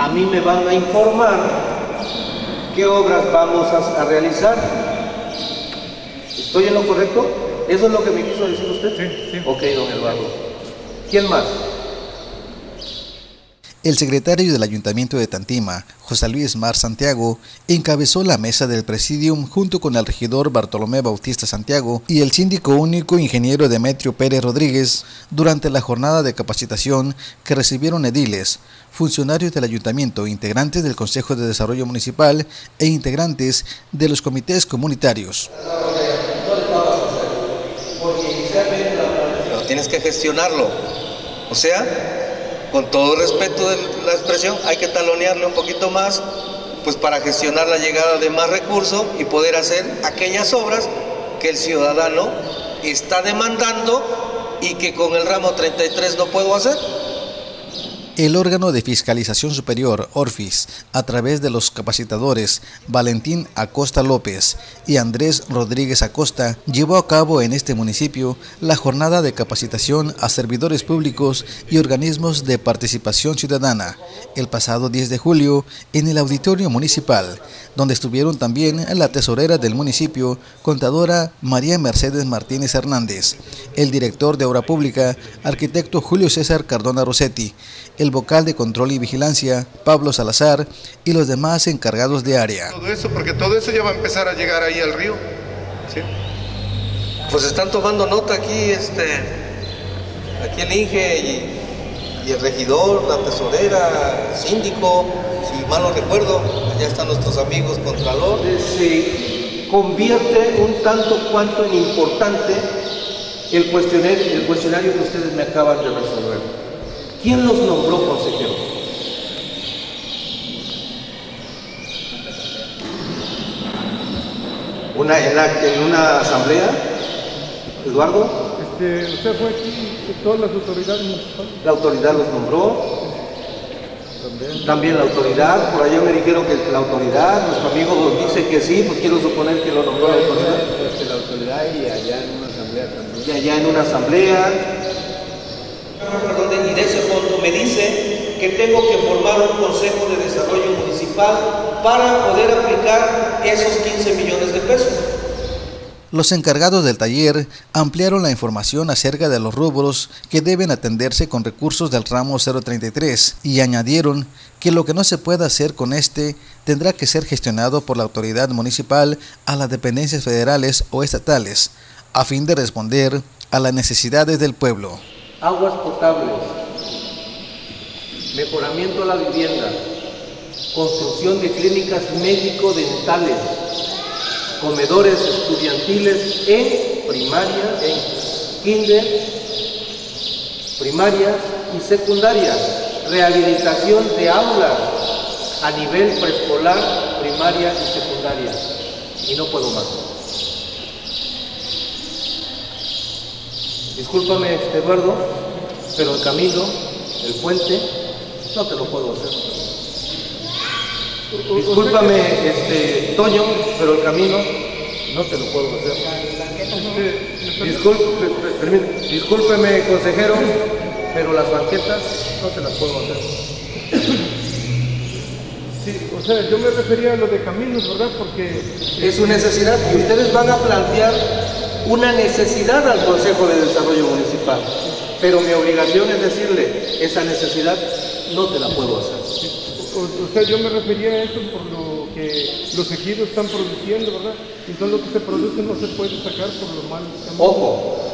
a mí me van a informar qué obras vamos a realizar. ¿Estoy en lo correcto? ¿Eso es lo que me quiso decir usted? Sí, sí. Ok, don Eduardo. ¿Quién más? El secretario del Ayuntamiento de Tantima, José Luis Mar Santiago, encabezó la mesa del Presidium junto con el regidor Bartolomé Bautista Santiago y el síndico único ingeniero Demetrio Pérez Rodríguez durante la jornada de capacitación que recibieron ediles, funcionarios del ayuntamiento, integrantes del Consejo de Desarrollo Municipal e integrantes de los comités comunitarios. Pero tienes que gestionarlo, o sea, con todo respeto de la expresión, hay que talonearle un poquito más, pues para gestionar la llegada de más recursos y poder hacer aquellas obras que el ciudadano está demandando y que con el ramo 33 no puedo hacer. El órgano de fiscalización superior, ORFIS, a través de los capacitadores Valentín Acosta López y Andrés Rodríguez Acosta, llevó a cabo en este municipio la jornada de capacitación a servidores públicos y organismos de participación ciudadana el pasado 10 de julio en el auditorio municipal, donde estuvieron también la tesorera del municipio, contadora María Mercedes Martínez Hernández, el director de Obra Pública, arquitecto Julio César Cardona Rossetti, el vocal de Control y Vigilancia, Pablo Salazar, y los demás encargados de área. Todo eso, porque todo eso ya va a empezar a llegar ahí al río. ¿Sí? Pues están tomando nota aquí, aquí el Inge y el regidor, la tesorera, el síndico, si mal no recuerdo, allá están nuestros amigos Contralor. Se convierte un tanto cuanto en importante el cuestionario que ustedes me acaban de resolver. ¿Quién los nombró consejeros? ¿En una asamblea? ¿Eduardo? Usted fue aquí, todas las autoridades municipales. ¿La autoridad los nombró? También la autoridad, por allá me dijeron que la autoridad, nuestro amigo dice que sí, pues quiero suponer que lo nombró la autoridad. La autoridad y allá en una asamblea también. Y allá en una asamblea. Y de ese fondo me dice que tengo que formar un consejo de desarrollo municipal para poder aplicar esos 15 millones de pesos. Los encargados del taller ampliaron la información acerca de los rubros que deben atenderse con recursos del ramo 033 y añadieron que lo que no se pueda hacer con tendrá que ser gestionado por la autoridad municipal a las dependencias federales o estatales, a fin de responder a las necesidades del pueblo. Aguas potables, mejoramiento a la vivienda, construcción de clínicas médico-dentales, comedores estudiantiles en primaria, en kinder, primaria y secundaria, rehabilitación de aulas a nivel preescolar, primaria y secundaria. Y no puedo más. Discúlpame, Eduardo, pero el camino, el puente, no te lo puedo hacer. Discúlpame, Toño, pero el camino no te lo puedo hacer. Discúlpeme, consejero, pero las banquetas no te las puedo hacer. Sí, o sea, yo me refería a lo de caminos, ¿verdad? Porque es su necesidad y ustedes van a plantear una necesidad al Consejo de Desarrollo Municipal, pero mi obligación es decirle, esa necesidad no te la puedo hacer. O sea, yo me refería a eso por lo que los ejidos están produciendo, ¿verdad? Entonces lo que se produce no se puede sacar por lo malo. Ojo,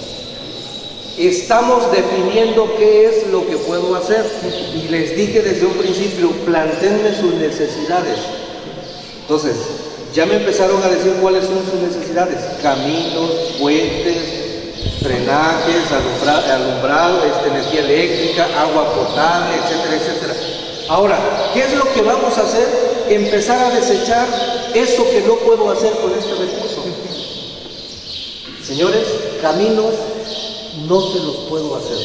estamos definiendo qué es lo que puedo hacer y les dije desde un principio, plantéenme sus necesidades. Entonces, ya me empezaron a decir cuáles son sus necesidades: caminos, puentes, drenajes, alumbrado, energía eléctrica, agua potable, etcétera, etcétera. Ahora, ¿qué es lo que vamos a hacer? Empezar a desechar eso que no puedo hacer con este recurso. Señores, caminos no se los puedo hacer.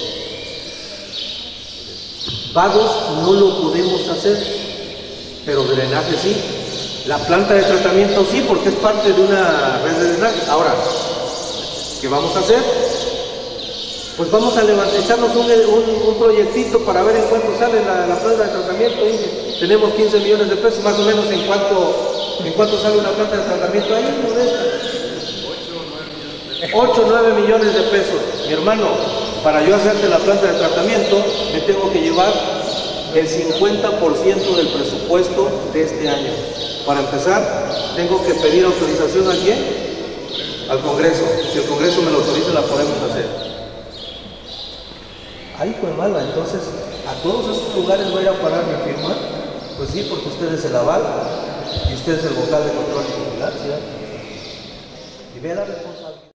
Vagos no lo podemos hacer, pero drenaje sí. La planta de tratamiento sí, porque es parte de una red de drenaje. Ahora, ¿qué vamos a hacer? Pues vamos a echarnos un proyectito para ver en cuánto sale la planta de tratamiento. Inge. Tenemos 15 millones de pesos, más o menos en cuánto sale una planta de tratamiento ahí, Modesta. 8 o 9 millones de pesos. Mi hermano, para yo hacerte la planta de tratamiento, me tengo que llevar el 50% del presupuesto de este año. Para empezar, tengo que pedir autorización ¿a quién? Al Congreso. Si el Congreso me lo autoriza, la podemos hacer. Ay, pues mala, entonces, ¿a todos estos lugares voy a ir a parar mi firma? Pues sí, porque usted es el aval y usted es el vocal de control y vigilancia. Y vea la responsabilidad.